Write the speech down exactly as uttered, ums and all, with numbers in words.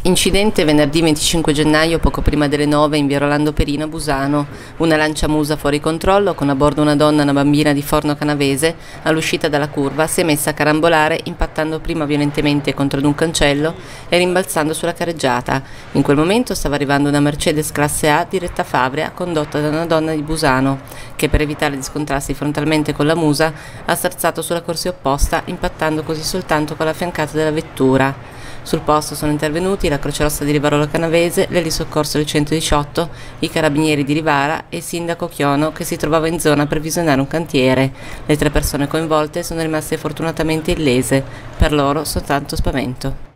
Incidente venerdì venticinque gennaio poco prima delle nove in via Rolando Perino a Busano. Una lancia Musa fuori controllo con a bordo una donna e una bambina di Forno Canavese all'uscita dalla curva si è messa a carambolare impattando prima violentemente contro ad un cancello e rimbalzando sulla carreggiata. In quel momento stava arrivando una Mercedes classe A diretta Favrea condotta da una donna di Busano che per evitare di scontrarsi frontalmente con la Musa ha sterzato sulla corsia opposta impattando così soltanto con la fiancata della vettura. Sul posto sono intervenuti la Croce Rossa di Rivarolo Canavese, l'Elisoccorso del centodiciotto, i Carabinieri di Rivara e il sindaco Chiono che si trovava in zona per visionare un cantiere. Le tre persone coinvolte sono rimaste fortunatamente illese, per loro soltanto spavento.